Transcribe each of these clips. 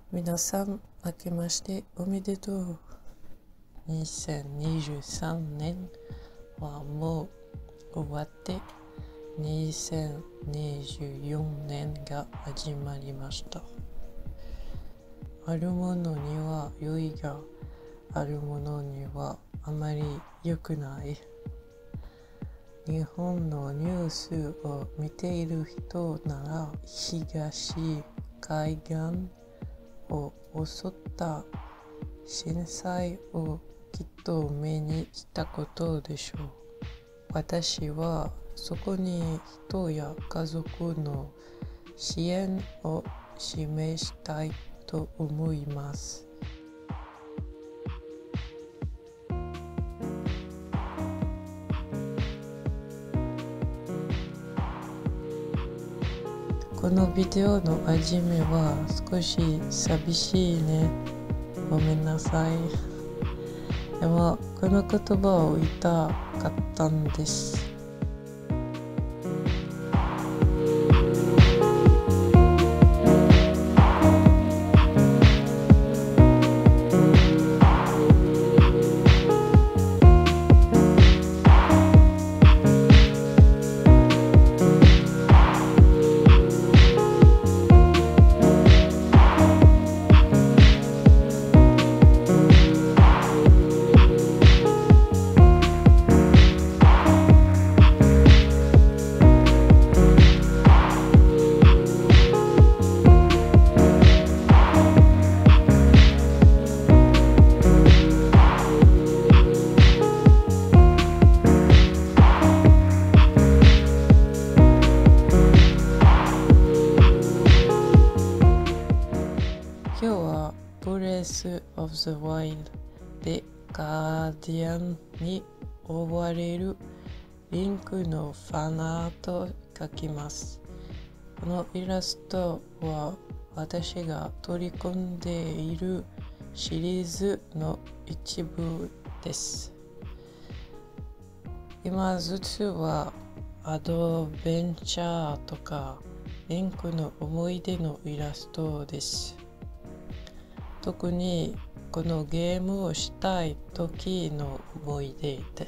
皆さん、明けましておめでとう。2023年はもう終わって2024年が始まりました。あるものには良いが、あるものにはあまり良くない。日本のニュースを見ている人なら、東海岸を襲った震災をきっと目にしたことでしょう。私はそこに人や家族の支援を示したいと思います。このビデオの始めは少し寂しいね。ごめんなさい。でもこの言葉を言いたかったんです。今日はブレス・オブ・ザ・ワイルドでガーディアンに追われるリンクのファンアートを描きます。このイラストは私が取り込んでいるシリーズの一部です。今ずつはアドベンチャーとかリンクの思い出のイラストです。特にこのゲームをしたい時の思い出です。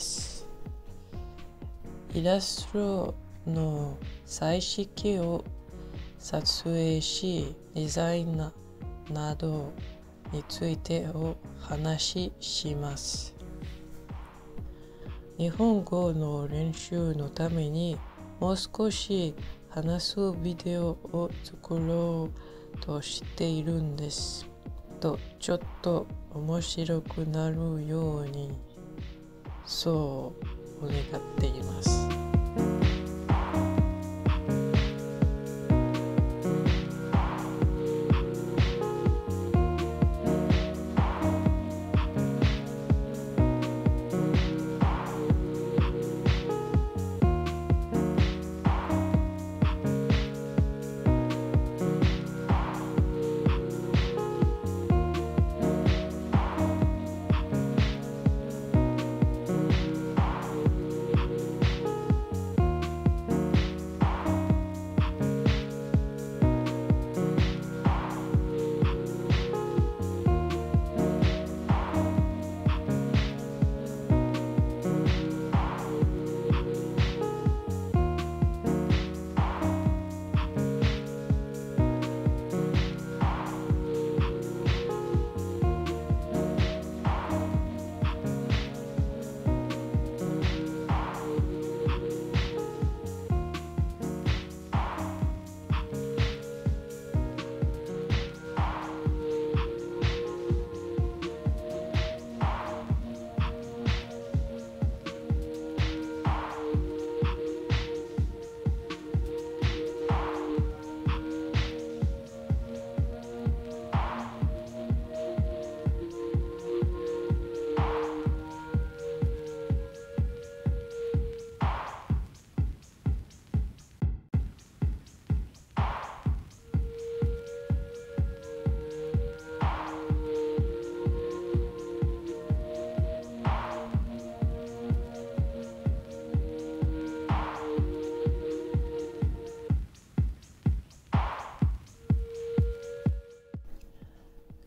イラストの彩色を撮影し、デザインなどについてお話しします。日本語の練習のためにもう少し話すビデオを作ろうとしているんです。ちょっと面白くなるようにそう願っています。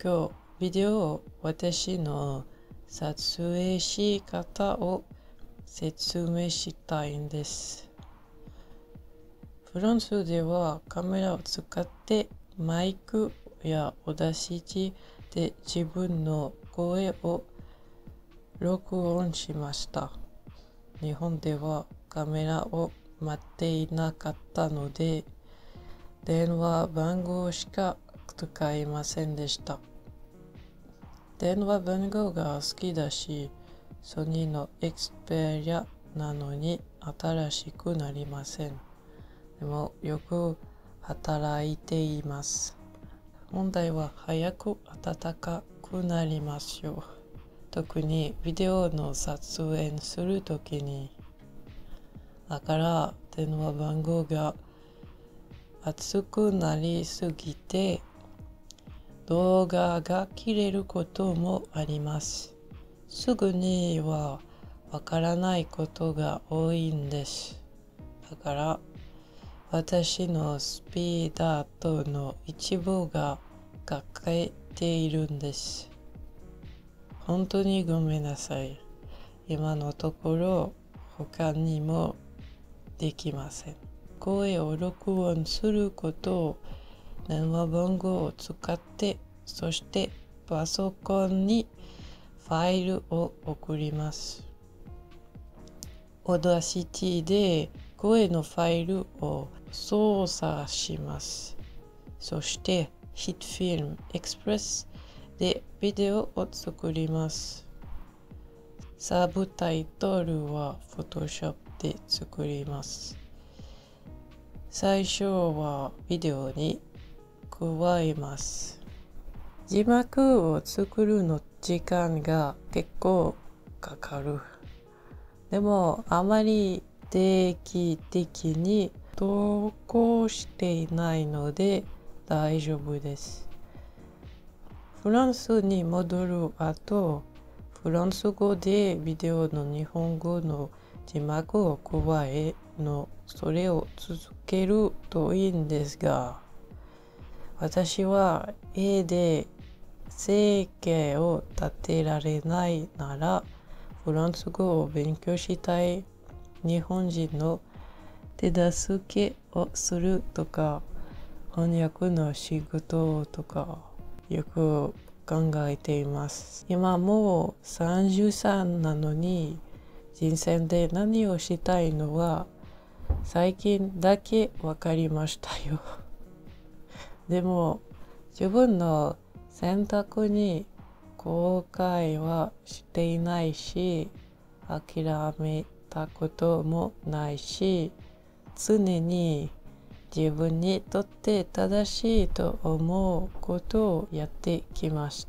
今日ビデオを私の撮影し方を説明したいんです。フランスではカメラを使ってマイクやオーダーシティで自分の声を録音しました。日本ではカメラを持っていなかったので、電話番号しか使いませんでした。電話番号が好きだし、ソニーのエクスペリアなのに新しくなりません。でもよく働いています。問題は早く暖かくなりますよ。特にビデオの撮影するときに。だから電話番号が熱くなりすぎて動画が切れることもあります。すぐにはわからないことが多いんです。だから私のスピーダートの一部が欠けているんです。本当にごめんなさい。今のところ他にもできません。声を録音することを電話番号を使って、そしてパソコンにファイルを送ります。オーダーシティで声のファイルを操作します。そしてヒットフィルムエクスプレスでビデオを作ります。サブタイトルは Photoshop で作ります。最初はビデオに加えます。字幕を作るの時間が結構かかる。でもあまり定期的に投稿していないので大丈夫です。フランスに戻る後、フランス語でビデオの日本語の字幕を加えそれを続けるといいんですが、私は絵で生計を立てられないなら、フランス語を勉強したい日本人の手助けをするとか、翻訳の仕事とか、よく考えています。今もう33なのに、人生で何をしたいのは最近だけ分かりましたよ。でも自分の選択に後悔はしていないし、諦めたこともないし、常に自分にとって正しいと思うことをやってきました。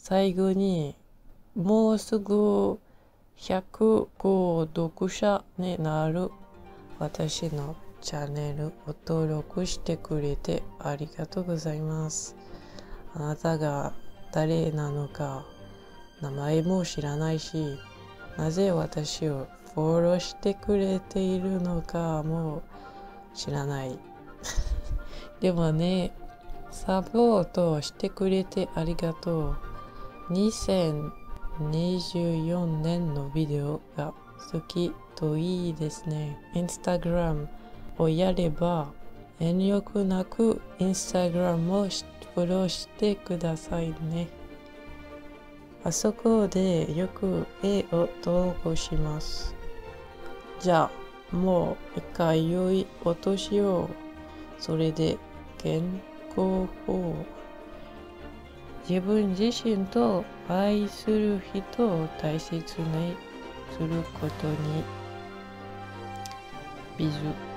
最後にもうすぐ100個読者になる私のチャンネルを登録してくれてありがとうございます。あなたが誰なのか名前も知らないし、なぜ私をフォローしてくれているのかも知らない。でもね、サポートしてくれてありがとう。2024年のビデオが好きといいですね。インスタグラムをやれば遠慮なくインスタグラムをフォローしてくださいね。あそこでよく絵を投稿します。じゃあもう一回良いお年を。それで健康を。自分自身と愛する人を大切にすることにビズ。